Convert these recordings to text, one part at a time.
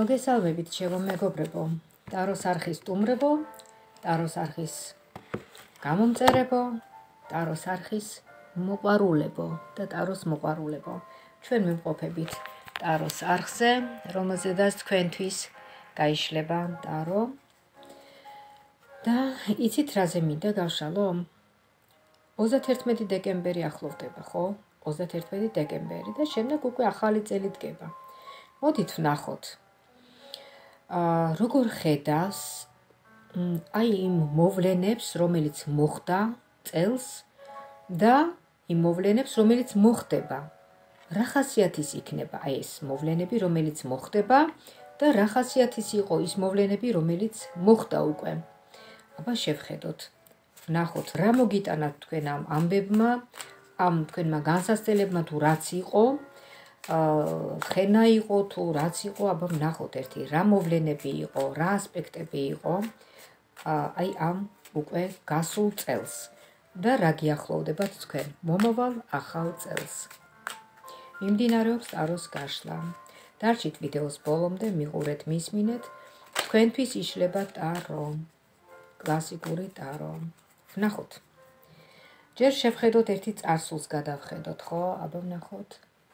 მოგესალმებით, მეგობრებო, ტაროს არხის სტუმრებო, ტაროს არხის გამომწერებო, ტაროს არხის მოყვარულებო და ტაროს მოყვარულებო. ჩვენ ვიმყოფებით ტაროს არხზე, რომელზედაც თქვენთვის გაიშლება ტარო. და იცით რაზე მინდა გავშალო? 31 დეკემბერი ახლოვდება, ხო? 31 დეკემბერი და შემდეგ უკვე ახალი წელი დგება. მოდით ვნახოთ. როგორ ხედავს აი იმ მოვლენებს, რომელიც მოხდა წელს და იმ მოვლენებს, რომელიც მოხდება. რა ხასიათის იქნება აი ეს მოვლენები, რომელიც მოხდება და რა ხასიათის იყო ის მოვლენები, რომელიც მოხდა უკვე. აბა შევხედოთ. ვნახოთ რა მოგიტანათ თქვენ ამ ამბებმა, ამ თქვენმა განსასწრებლებმა თუ რაც იყო, ხენა იყო თუ რაც იყო, აბა ვნახოთ ერთი რა მოვლენები იყო, რა ასპექტები იყო აი ამ უკვე გასულ წელს და რა გიახლოვდებათ თქვენ მომავალ ახალ წელს. მიმდინარეობს ტაროს გაშლა. დარჩით ვიდეოს ბოლომდე, მიყურეთ, მისმინეთ, თქვენთვის იშლება ტარო, კლასიკური ტარო. ვნახოთ. ჯერ შევხედოთ ერთი წარსულს გადავხედოთ, ხო? აბა ვნახოთ.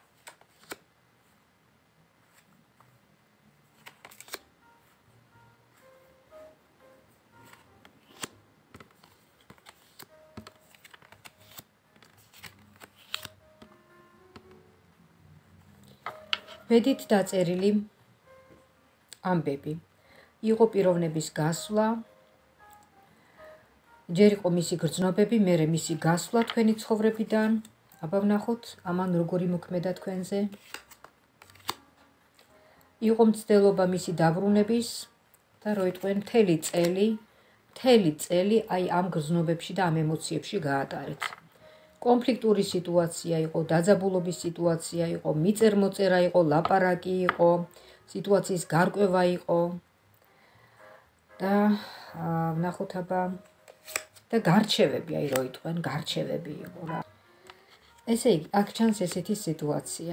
ბედით დაწერილი ამბები. იყო პიროვნების გასვლა, ჯერ იყო მისი გრძნობები, მერე მისი გასვლა თქვენი ცხოვრებიდან. აბა ვნახოთ, ამან როგორი მოქმედა თქვენზე. იყო მცდელობა მისი დაბრუნების და რო იტყვენ მთელი წელი აი ამ გრძნობებში და ამ ემოციებში გაატარეთ. კონფლიქტური სიტუაცია იყო, დაძაბულობის სიტუაცია იყო, მიწერ-მოწერა იყო, ლაპარაკი იყო, სიტუაციის გარკვევა იყო და ვნახოთ აბა და გარჩევები, აი რო იტყვენ, გარჩევები იყო რა. ესე იგი, აქ ჩანს ესეთი სიტუაცია.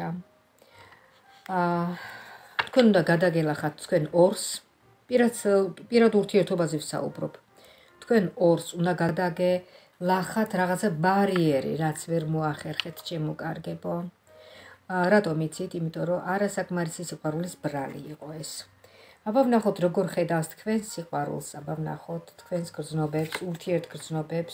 თქვენ უნდა გადაგელახათ თქვენ ორს, პირად ურთიერთობაზე ვსაუბრობ. თქვენ ორს უნდა გადაგელახათ რაღაცა ბარიერი, რაც ვერ მოახერხეთ, ჩემო კარგებო. რატომ იცით? იმიტომ რომ არასაკმარისი სიყვარულის ბრალი იყო ეს. აბა ვნახოთ როგორ ხედავს თქვენ სიყვარულს, აბა ვნახოთ თქვენს გრძნობებს, ურთიერთგრძნობებს.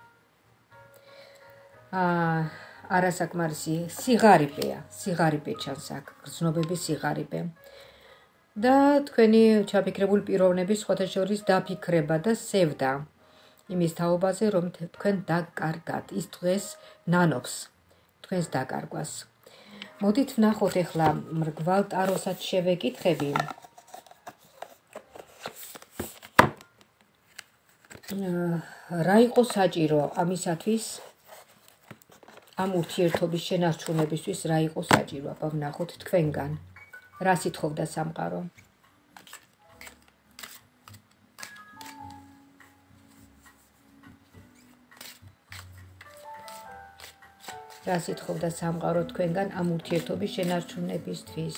არასაკმარისი სიღარიბე ჩანს აქ, გრძნობების სიღარიბე. და თქვენი ჩაფიქრებული პიროვნების სხვათა შორის დაფიქრება და სევდა იმის თაობაზე, რომ თქვენ დაკარგათ. ის დღეს ნანობს თქვენს დაკარგვას. მოდით ვნახოთ ახლა მრგვალ ტაროსაც შევეკითხები. რა იყო საჭირო ამისათვის, ამ ურთიერთობის შენარჩუნებისთვის რა იყო საჭირო? აბა ვნახოთ თქვენგან. რა სითხოვდა სამყარო? რა სითხოვდა სამყარო თქვენგან ამ ურთიერთობის შენარჩუნებისთვის?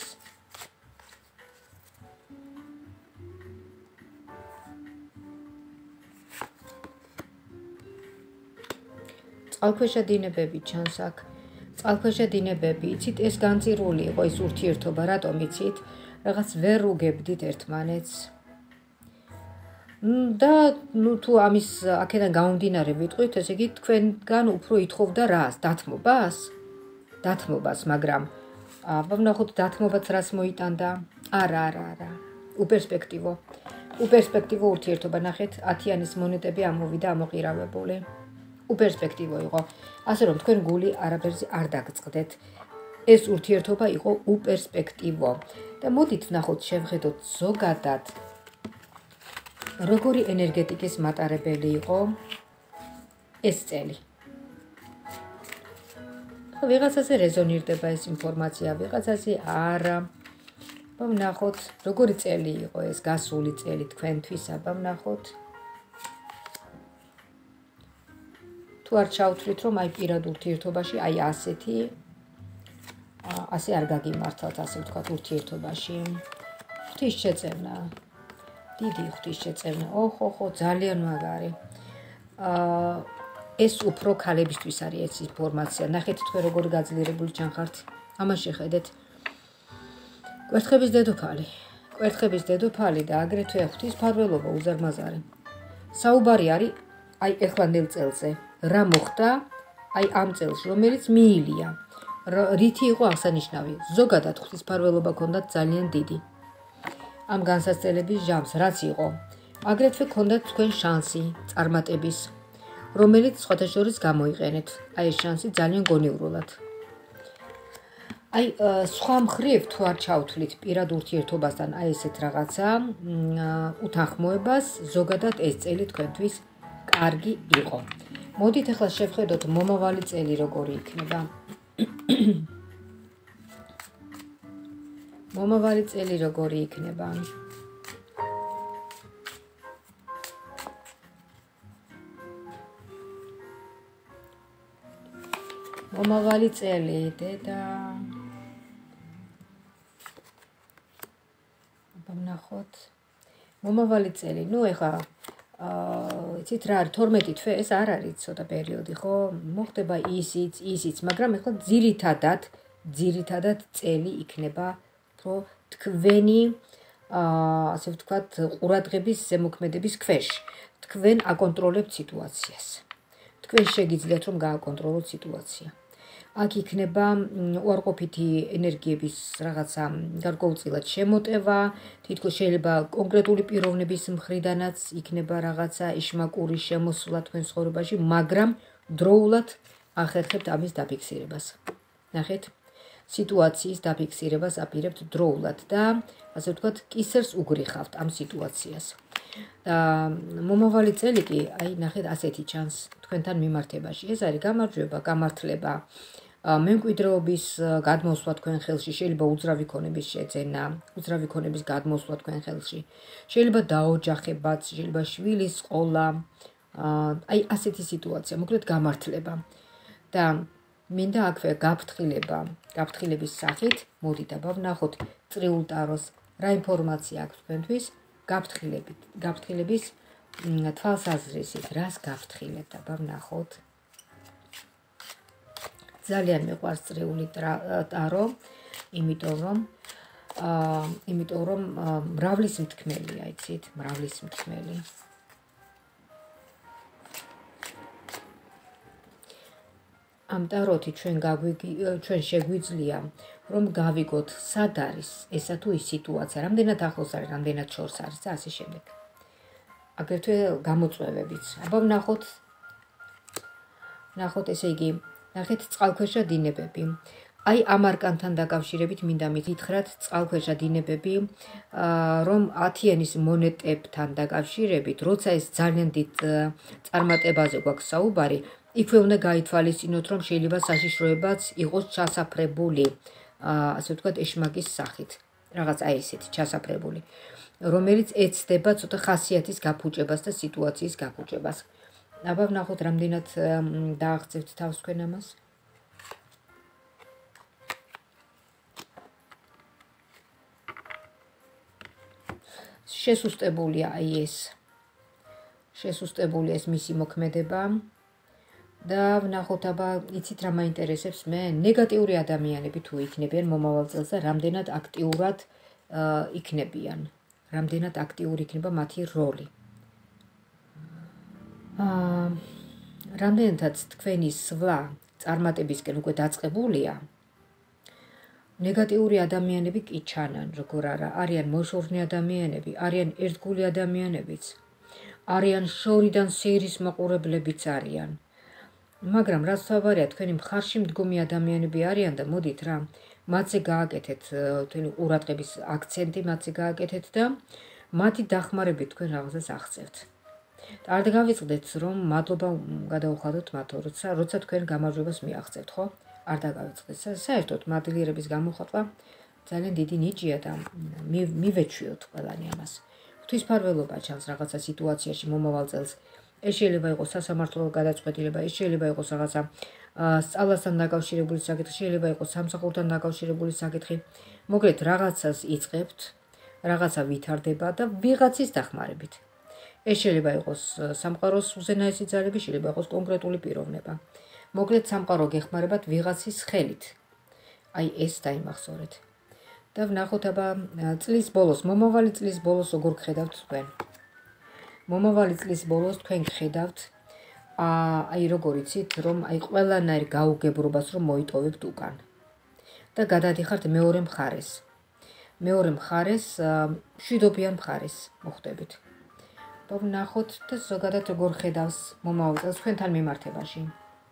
წყალქვეშა დინებები ჩანს აქ. წყალქვეშა დინებები, იცით, ეს განწირული იყო ეს ურთიერთობა, რატომ იცით? რაღაც ვერ უგებდით ერთმანეთს. და თუ ამის აქედან გამომდინარე ვიტყვით, ესე იგი თქვენგან უფრო ითხოვდა რას? დათმობას, მაგრამ აბა ვნახოთ დათმობაც რას მოიტანდა? არა. უპერსპექტივო ურთიერთობა, ნახეთ, 10-იანის მონეტები ამოვიდა ამოყირავებული. უპერსპექტივო იყო. ასე რომ თქვენ გული არაფერზე არ დაგწყდეთ. ეს ურთიერთობა იყო უპერსპექტივო. და მოდით ვნახოთ, შევხედოთ ზოგადად როგორი ენერგეტიკის მატარებელი იყო ეს წელი. ვიღაცაზე რეზონირდება ეს ინფორმაცია, ვიღაცაზე არა. აბა ვნახოთ, როგორი წელი იყო ეს გასული წელი თქვენთვის, აბა ვნახოთ. თუ არ ჩავთვლით, რომ აი პირად ურთიერთობაში აი ასე არ გაგიმართალთ, ასე ვთქვათ, ურთიერთობაში. ღვთისშეწევნა. დიდი ღვთისშეწევნა. ოხო, ძალიან მაგარი. ეს უფრო ქალებისთვის არის ეს ინფორმაცია. ნახეთ თქვენ როგორი გაძლიერებული ჩანხართ. ამას შეხედეთ. კვერთხების დედოფალი და აგრეთვე ღვთისმფარველობა უზარმაზარი. საუბარი არის აი ეხლანდელ წელზე. რა მოხდა აი ამ წელს, რომელიც მიილია. რითი იყო აღსანიშნავი? ზოგადად ღვთისმფარველობა ჰქონდათ ძალიან დიდი. ამ განსაცდელების ჟამს რაც იყო. აგრეთვე ჰქონდათ თქვენ შანსი წარმატების, რომელიც სხვათა შორის გამოიყენეთ. აი ეს შანსი ძალიან გონივრულად. აი სხვა მხრივ თუ არ ჩავთვლით პირად ურთიერთობასთან აი ესეთ რაღაცა უთანხმოებას, ზოგადად ეს წელი თქვენთვის კარგი იყო. მოდით ახლა შევხედოთ მომავალი წელი როგორი იქნება. მომავალი წელი როგორი იქნება. მომავალი წელი დედა ვნახოთ. მომავალი წელი, ეხლა იცით რა არის 12 თვე, ეს არ არის ცოტა პერიოდი, ხო? მოხდება ისიც, მაგრამ ეხლა ძირითადად წელი იქნება, უფრო თქვენი ასე ვთქვათ, ყურადღების ზემოქმედების ქვეშ. თქვენ აკონტროლებთ სიტუაციას. თქვენ შეგიძლიათ რომ გააკონტროლოთ სიტუაცია. აქ იქნება უარყოფითი ენერგიების რაღაცა გარკვეულწილად შემოტევა, თითქოს შეიძლება კონკრეტული პიროვნების მხრიდანაც იქნება რაღაცა იშმაკური შემოსვლა თქვენ ცხოვრებაში, მაგრამ დროულად ახერხებთ ამის დაფიქსირებას. ნახეთ, სიტუაციის დაფიქსირებას აპირებთ დროულად და ასე ვთქვათ, კისერს უგრიხავთ ამ სიტუაციას. და მომავალი წელი კი, აი ნახეთ, ასეთი ჩანს თქვენთან მიმართებაში. ეს არის გამარჯვება, გამართლება, მემკვიდრეობის გადმოსვლა თქვენ ხელში, შეიძლება უძრავი ქონების შეძენა, უძრავი ქონების გადმოსვლა თქვენ ხელში. შეიძლება დაოჯახებაც, შეიძლება შვილის ყოლა, აი ასეთი სიტუაცია, მოკლედ გამართლება. და მინდა აქვე გაფრთხილების სახით, მოდით აბა ვნახოთ წრიულ ტაროს რა ინფორმაცია აქვს თქვენთვის გაფრთხილების თვალსაზრისით, რას გაფრთხილებთ, აბა ვნახოთ. ძალიან მიყვარს წრიული ტარო, იმიტომ რომ მრავლის მთქმელია, იცით, მრავლის მთქმელი. ამ ტაროთი ჩვენ შეგვიძლია რომ გავიგოთ სად არის ესა თუ ის სიტუაცია, რამდენად ახლოს არის, რამდენად შორს არის და ასე შემდეგ. აგრეთვე გამოწვევებიც. აბა ვნახოთ ესე იგი, ნახეთ წყალქვეშა დინებები. აი ამ არკანთან დაკავშირებით მინდა მითხრათ წყალქვეშა დინებები, რომ 10-იანის მონეტებთან დაკავშირებით, როცა ეს ძალიან დიდ წარმატებაზე გვაქვს საუბარი, იქვე უნდა გაითვალისწინოთ, რომ შეიძლება საშიშროებაც იყოს ჩასაფრებული, ასე ვთქვათ, ეშმაკის სახით. რაღაც აი ესეთი ჩასაფრებული, რომელიც ეცდება ცოტა ხასიათის გაფუჭებას და სიტუაციის გაფუჭებას. აბა ვნახოთ რამდენად დააღწევთ თავს თქვენ ამას. შესუსტებულია ეს მისი მოქმედება. და ვნახოთ აბა იცით რა მაინტერესებს მე ნეგატიური ადამიანები თუ იქნებიან მომავალ წელს და რამდენად აქტიურად იქნებიან, რამდენად აქტიური იქნება მათი როლი. რამდენადაც თქვენი სვლა წარმატებისკენ უკვე დაწყებულია, ნეგატიური ადამიანები კი ჩანან, როგორ არა, არიან მოშორნე ადამიანები, არიან ერთგული ადამიანებიც, არიან შორიდან სეირის მაყურებლებიც არიან. მაგრამ რაც თავარია, თქვენი მხარში მდგომი ადამიანები არიან და მოდით რა, მათზე გააკეთეთ თქვენი ყურადღების აქცენტი, მათზე გააკეთეთ და მათი დახმარებით თქვენ რაღაცას აღწევთ. არ დავიწყდეთ რომ მადლობა გადაუხადოთ მათ, როცა თქვენ გამარჯვებას მიაღწევთ, ხო? არ დაგავიწყდეთ. საერთოდ მადლიერების გამოხატვა ძალიან დიდი ნიჭია და მივეჩვიოთ ყველანი ამას. ღვთისმფარველობა ჩანს რაღაცა სიტუაციაში მომავალ წელს. ეს შეიძლება იყოს სასამართლო გადაწყვეტილება, ეს შეიძლება იყოს რაღაცა სწავლასთან დაკავშირებული საკითხი, შეიძლება იყოს სამსახურთან დაკავშირებული საკითხი. მოკლედ რაღაცას იწყებთ, რაღაცა ვითარდება და ვიღაცის დახმარებით. ეს შეიძლება იყოს სამყაროს უზენაესი ძალები, შეიძლება იყოს კონკრეტული პიროვნება. მოკლედ სამყარო გეხმარებათ ვიღაცის ხელით. აი ეს დაიმახსოვრეთ. და ვნახოთ აბა წლის ბოლოს, მომავალი წლის ბოლოს როგორ გხედავთ თქვენ. მომავალი წლის ბოლოს თქვენ გხედავთ აი როგორ იცით, რომ აი ყველანაირ გაუგებრობას რომ მოიტოვებთ უკან. და გადადიხართ მეორე მხარეს. მეორე მხარეს, მშვიდობიან მხარეს მოხვდებით. ვნახოთ და ზოგადად როგორ ხედავს მომავალ წელს თქვენთან მიმართებაში.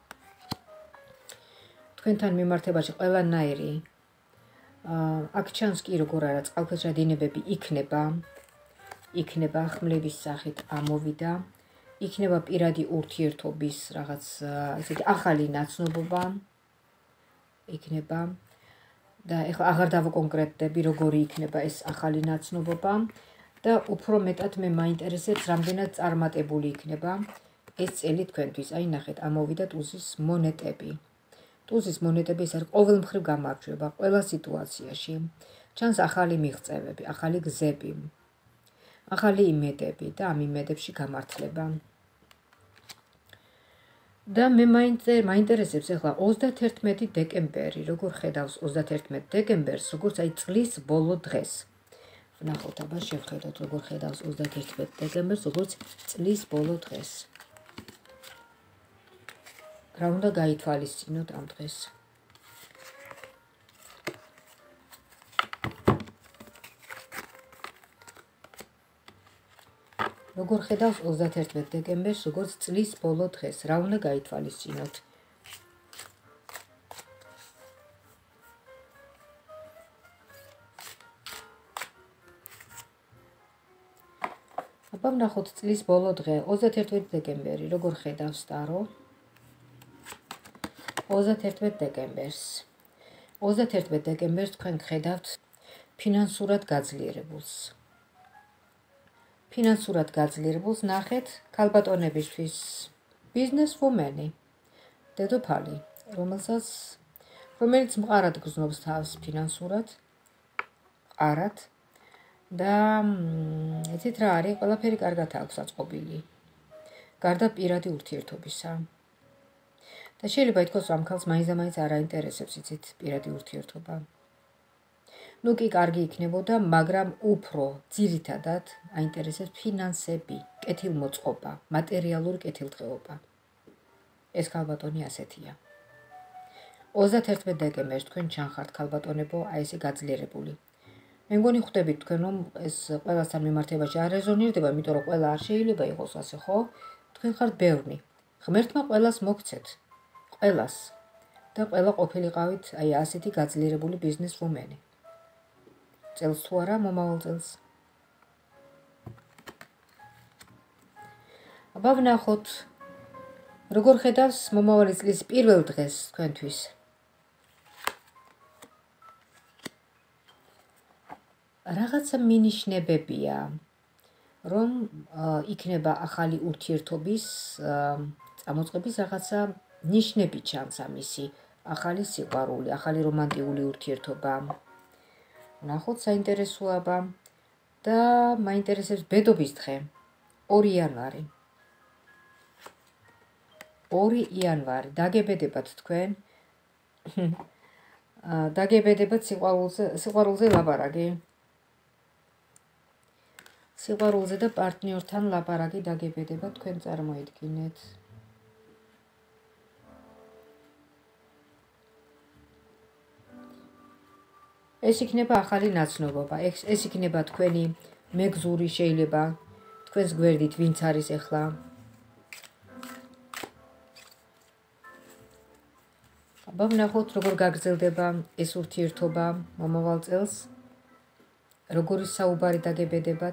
თქვენთან მიმართებაში ყველანაირი აქ ჩანს კი როგორ არა წყალქვეშა დინებები იქნება ხმლების სახით ამოვიდა, იქნება პირადი ურთიერთობის რაღაც ესეთი ახალი ნაცნობობა იქნება და ეხლა აღარ დავაკონკრეტდები როგორი იქნება ეს ახალი ნაცნობობა და უფრო მეტად მე მაინტერესებს რამდენად წარმატებული იქნება ეს წელი თქვენთვის. აი ნახეთ, ამოვიდა ტუზის მონეტები. ტუზის მონეტები ეს არის ყოველ მხრივ გამარჯვება ყველა სიტუაციაში. ჩანს ახალი მიღწევები, ახალი გზები, ახალი იმედები და ამ იმედებში გამართლება. და მე მაინტერესებს ახლა 31 დეკემბერი, როგორ ხედავს 31 დეკემბერს, როგორც აი წლის ბოლო დღეს. ვნახოთ, აბა შევხედოთ, როგორ ხედავს 31 დეკემბერს, როგორც წლის ბოლო დღეს. რა უნდა გაითვალისწინოთ ამ დღეს? როგორ ხედავს 31 დეკემბერს, როგორც წლის ბოლო დღეს, რა უნდა გაითვალისწინოთ? აბა ვნახოთ წლის ბოლო დღე, 31 დეკემბერი, როგორ ხედავს ტარო? 31 დეკემბერს. 31 დეკემბერს თქვენ ხედავთ ფინანსურად გაძლიერებულს. ფინანსურად გაძლიერებულს ნახეთ ქალბატონებისთვის ბიზნესვუმენი, დედოფალი, რომელიც მყარად გრძნობს თავს ფინანსურად, მყარად და იცით რა არის, ყველაფერი კარგად აქვს აწყობილი. გარდა პირადი ურთიერთობისა. და შეიძლება ითქვას, რომ ამ ქალს მაინც არ აინტერესებს იცით პირადი ურთიერთობა. ნუ კი კარგი იქნებოდა, მაგრამ უფრო ძირითადად აინტერესებს ფინანსები, კეთილმოწყობა, მატერიალური კეთილდღეობა. ეს ქალბატონი ასეთია. 31 დეკემბერს თქვენ ჩანხართ ქალბატონებო, აი ესე გაძლიერებული. მე მგონი ხვდებით თქვენ, რომ ეს ყველასთან მიმართებაში არ რეზონირდება, იმიტომ რომ ყველა არ შეიძლება იყოს ასე, ხო? თქვენ ხართ ბევრი. ღმერთმა ყველას მოგცეთ. ყველას. და ყველა ყოფილიყავით აი ასეთი გაძლიერებული ბიზნესვუმენი. წელს თუ არა, მომავალ წელს. აბა ვნახოთ, როგორ ხედავს მომავალი წლის პირველ დღეს თქვენთვის. რაღაცა მინიშნებებია, რომ იქნება ახალი ურთიერთობის წამოწყების რაღაცა ნიშნები ჩანს ამისი, ახალი სიყვარული, ახალი რომანტიკული ურთიერთობა. ვნახოთ საინტერესოა და მაინტერესებს ბედობის დღე, 2 იანვარი. 2 იანვარი, დაგებედებათ თქვენ, დაგებედებათ სიყვარულზე ლაპარაკი. სიყვარულზე და პარტნიორთან ლაპარაკი დაგებედებათ თქვენ წარმოიდგინეთ. ეს იქნება ახალი ნაცნობობა, ეს იქნება თქვენი მეგზური შეიძლება თქვენს გვერდით ვინც არის ახლა. აბა ვნახოთ როგორ გაგრძელდება ეს ურთიერთობა მომავალ წელს, როგორი საუბარი დაგებედებათ.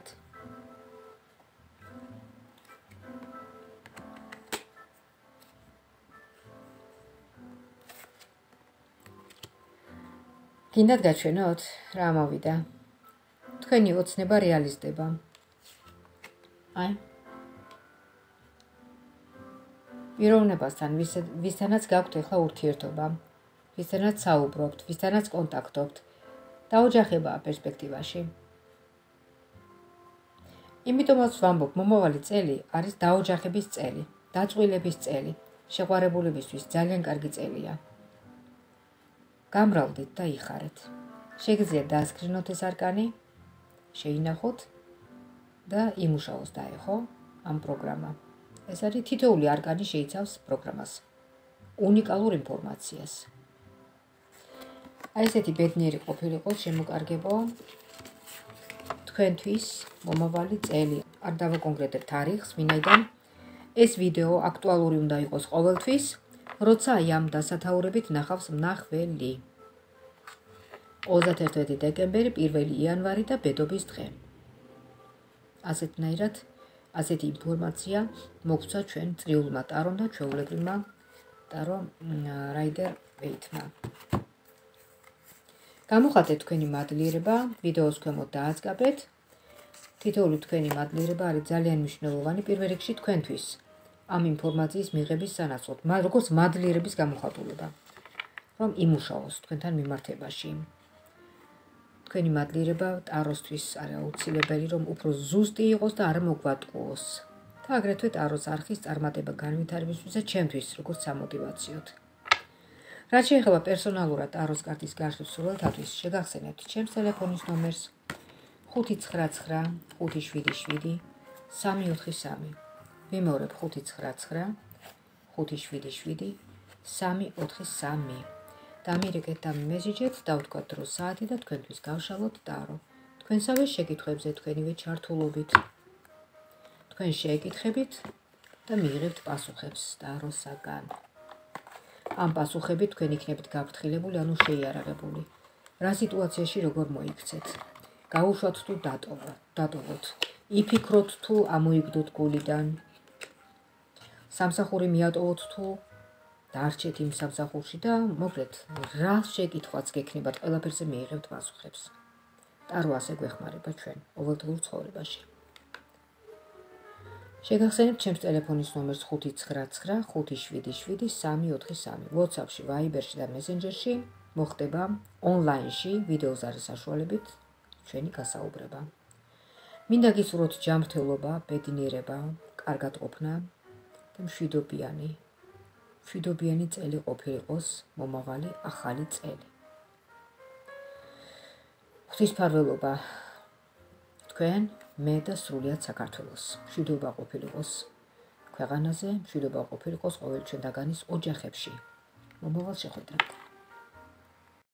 გინდათ გაჩვენოთ რა მოვიდა. თქვენი ოცნება რეალიზდება. აი. პიროვნებასთან, ვისთანაც გაქვთ ახლა ურთიერთობა, ვისთანაც საუბრობთ, ვისთანაც კონტაქტობთ, დაოჯახებაა პერსპექტივაში. იმიტომაც ვამბობ, მომავალი წელი არის დაოჯახების წელი, დაწყვილების წელი, შეყვარებულებისთვის ძალიან კარგი წელია. გამრავლდით და იხარეთ. შეგიძლიათ დაასკრინოთ ეს არკანი, შეინახოთ და იმუშაოს დაეხო ამ პროგრამა. ეს არის თითოეული არკანი შეიცავს პროგრამას, უნიკალურ ინფორმაციას. აი ესეთი ბედნიერი ყოფილიყო შემოკარგებო თქვენთვის მომავალი წელი. არ დავაკონკრეტებ თარიღს, ვინაიდან ეს ვიდეო აქტუალური უნდა იყოს ყოველთვის, როცა აი ამ დასათაურებით ნახავს მნახველი. 31 დეკემბერი, 1 იანვარი და ბედობის დღე. ასეთნაირად, ასეთი ინფორმაცია მოგცა ჩვენ წრიულმა ტარომ და ჩვეულებრივმა ტარო რაიდერ ვეითმა. გამოხატეთ თქვენი მადლიერება, ვიდეოს ქვემოთ დააწყაბეთ. თითოეული თქვენი მადლიერება არის ძალიან მნიშვნელოვანი პირველ რიგში თქვენთვის. ამ ინფორმაციის მიღების სანაცვლოდ, როგორც მადლიერების გამოხატულება, რომ იმუშაოს თქვენთან მიმართებაში. თქვენი მადლიერება ტაროსთვის არის აუცილებელი, რომ უფრო ზუსტი იყოს და არ მოგვატყუოს. და აგრეთვე ტაროს არხის წარმატება განვითარებისთვის და ჩემთვის, როგორც სამოტივაციოდ. რაც შეეხება პერსონალურად ტაროს კარტის გაშლის სურვილთათვის, შეგახსენებთ ჩემს ტელეფონის ნომერს 599 577 343. ვიმეორებ 599 577 343. დამირეკეთ და მესიჯეთ, დავთქვათ დრო საათი და თქვენთვის გავშალოთ ტარო. თქვენსავე შეკითხვებზე თქვენივე ჩართულობით. თქვენ შეეკითხებით და მიიღებთ პასუხებს ტაროსაგან. ამ პასუხებით თქვენ იქნებით გაფრთხილებული, ანუ შეიარაღებული. რა სიტუაციაში როგორ მოიქცეთ? გაუშვათ თუ დატოვოთ? იფიქროთ თუ ამოიგდოთ გულიდან? სამსახური მიატოვოთ თუ დარჩეთ იმ სამსახურში და მოკლედ რა შეკითხვაც გექნებათ, ყველაფერზე მიიღებთ პასუხებს. ტარო ასე გვეხმარება ჩვენ ყოველდღიურ ცხოვრებაში. შეგახსენებთ ჩემს ტელეფონის ნომერს 599 577 343. WhatsApp-ში, Viber-ში და Messenger-ში მოხდება ონლაინში ვიდეოზარის საშუალებით ჩვენი გასაუბრება. მინდა გისურვოთ ჯანმრთელობა, ბედნიერება, კარგატყოფნა და მშვიდობიანი წელი ყოფილიყოს მომავალი ახალი წელი. ღვთისმფარველობა თქვენ, მე და სრულიად საქართველოს. მშვიდობა ყოფილიყოს ქვეყანაზე, მშვიდობა ყოფილიყოს ყოველ ჩვენთაგანის ოჯახებში. მომავალ შეხვედრამდე.